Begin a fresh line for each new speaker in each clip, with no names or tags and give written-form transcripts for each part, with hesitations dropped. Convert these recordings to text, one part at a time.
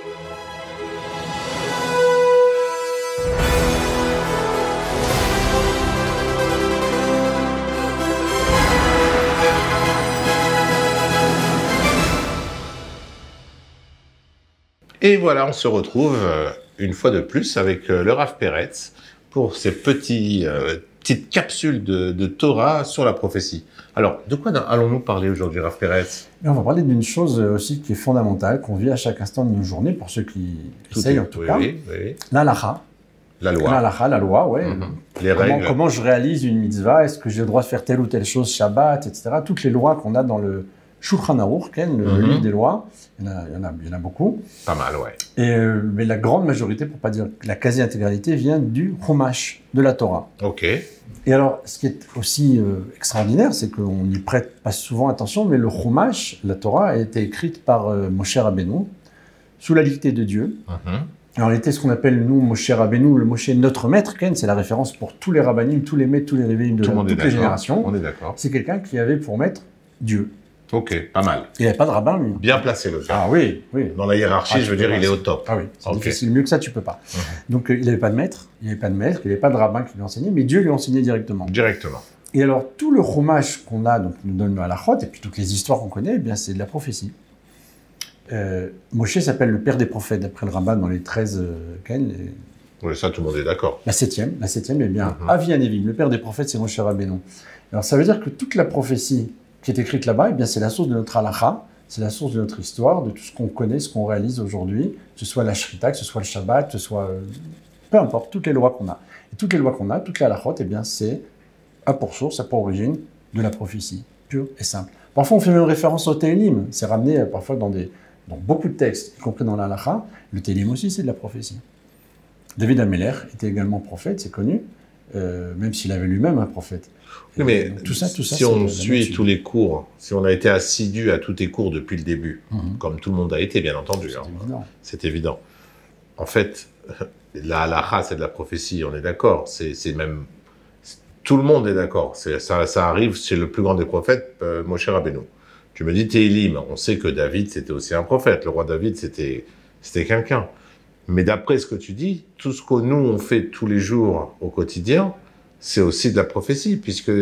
Et voilà, on se retrouve une fois de plus avec le Rav Peretz pour ces petites capsules de Torah sur la prophétie. Alors, de quoi allons-nous parler aujourd'hui, Rav Peretz?
On va parler d'une chose aussi qui est fondamentale, qu'on vit à chaque instant de nos journées, pour ceux qui essayent en tout cas.
Oui.
L'halakha.
La loi.
L'halakha, la loi, ouais.
Les règles.
Comment je réalise une mitzvah? Est-ce que j'ai le droit de faire telle ou telle chose, Shabbat, etc. Toutes les lois qu'on a dans le Shulchan Aruch, le livre des lois, il y en a beaucoup.
Pas mal, ouais.
Mais la grande majorité, pour ne pas dire la quasi-intégralité, vient du Chumash, de la Torah.
Ok.
Et alors, ce qui est aussi extraordinaire, c'est qu'on n'y prête pas souvent attention, mais le Chumash, la Torah, a été écrite par Moshe Rabbeinu, sous la dictée de Dieu. En réalité, ce qu'on appelle, nous, Moshe Rabbeinu, le Moshe, notre maître, c'est la référence pour tous les rabbinim, tous les maîtres, tous les réveils de toutes les générations.
On est d'accord.
C'est quelqu'un qui avait pour maître Dieu.
Ok, pas mal.
Il n'y avait pas de rabbin, lui.
Bien placé, le gars.
Ah oui.
Dans la hiérarchie, je veux dire, il est au top.
Ah oui, c'est difficile. Mieux que ça, tu peux pas. Donc, il n'avait pas de maître, il n'avait pas de rabbin qui lui enseignait, mais Dieu lui enseignait directement. Et alors, tout le chumash qu'on a, donc, nous donne le halachot, et puis toutes les histoires qu'on connaît, eh bien, c'est de la prophétie. Moshe s'appelle le père des prophètes, d'après le rabbin, dans les 13
Oui, ça, tout le monde est d'accord.
La septième, eh bien, Avi Anevim, le père des prophètes, c'est Moshe Rabbeinu. Alors, ça veut dire que toute la prophétie qui est écrite là-bas, eh bien, c'est la source de notre halakha, c'est la source de notre histoire, de tout ce qu'on connaît, ce qu'on réalise aujourd'hui, que ce soit la shrita, que ce soit le Shabbat, que ce soit... peu importe, toutes les lois qu'on a. Et toutes les lois qu'on a, toutes les halachot, eh bien, c'est à pour source, à pour origine de la prophétie, pure et simple. Parfois, on fait même référence au Télim. C'est ramené parfois dans beaucoup de textes, y compris dans la halakha. Le Télim aussi, c'est de la prophétie. David Ameller était également prophète, c'est connu, même s'il avait lui-même un prophète.
Oui, mais
tout ça,
si on suit tous les cours, si on a été assidu à tous tes cours depuis le début, comme tout le monde a été, bien entendu, c'est évident. En fait, la halakha, c'est de la prophétie, on est d'accord. C'est même... Tout le monde est d'accord. Ça arrive chez le plus grand des prophètes, Moshe Rabbeinu. Tu me dis Télim, on sait que David, c'était aussi un prophète. Le roi David, c'était quelqu'un. Mais d'après ce que tu dis, tout ce que nous, on fait tous les jours au quotidien, c'est aussi de la prophétie, puisque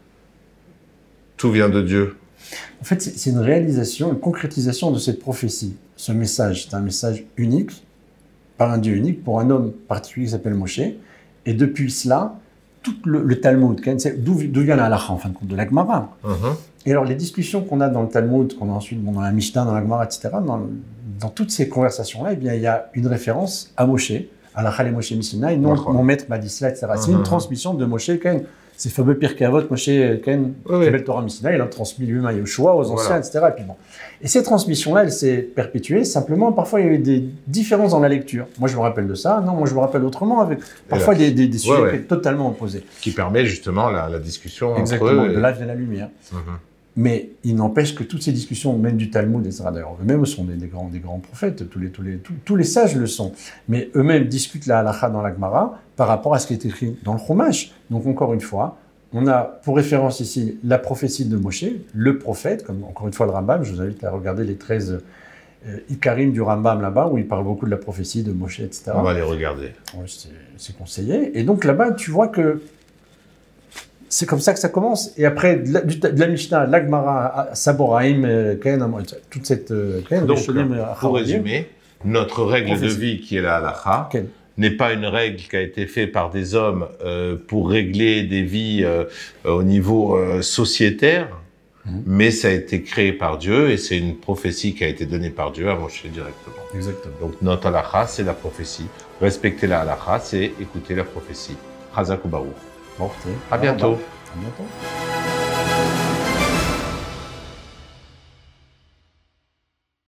tout vient de Dieu.
En fait, c'est une réalisation, une concrétisation de cette prophétie. Ce message, c'est un message unique, par un Dieu unique, pour un homme particulier qui s'appelle Moshe. Et depuis cela, tout le Talmud, d'où vient la halakha, en fin de compte, de la Gemara. Et alors, les discussions qu'on a dans le Talmud, qu'on a ensuite dans la Mishnah, dans la Gemara, etc., dans toutes ces conversations-là, eh bien, il y a une référence à Moshe, à la Chale Moshe Missinaï, mon maître m'a dit cela, etc. C'est une transmission de Moshe Ken. Ces fameux Pirkei Avot, Moshe Ken, Kebel Torah Missinaï, il a transmis lui-même à Yoshua, aux anciens, etc. Et puis bon. Et cette transmission-là, elle s'est perpétuée. Simplement, parfois, il y avait des différences dans la lecture. Moi, je me rappelle de ça. Non, moi, je me rappelle autrement, avec parfois des sujets totalement opposés.
Qui permet justement la discussion
Exactement,
entre eux.
De là vient la lumière. Mais il n'empêche que toutes ces discussions, même du Talmud, etc., d'ailleurs, eux-mêmes sont des grands prophètes, tous les sages le sont. Mais eux-mêmes discutent la halakha dans la Gemara par rapport à ce qui est écrit dans le Chumash. Donc, encore une fois, on a pour référence ici la prophétie de Moshe, le prophète, comme encore une fois le Rambam. Je vous invite à regarder les 13 Ikarim du Rambam là-bas, où il parle beaucoup de la prophétie de Moshe, etc.
On va les regarder.
Ouais, c'est conseillé. Et donc là-bas, tu vois que c'est comme ça que ça commence. Et après, de la Mishnah, la Gemara, Saboraim, toute cette...
Donc, pour résumer, notre règle de vie qui est la halakha n'est pas une règle qui a été faite par des hommes pour régler des vies au niveau sociétaire, mais ça a été créé par Dieu et c'est une prophétie qui a été donnée par Dieu à Moshe directement.
Exactement.
Donc notre halakha, c'est la prophétie. Respecter la halakha, c'est écouter la prophétie. Chazak ou Baruch.
Bon,
à bientôt.
À bientôt.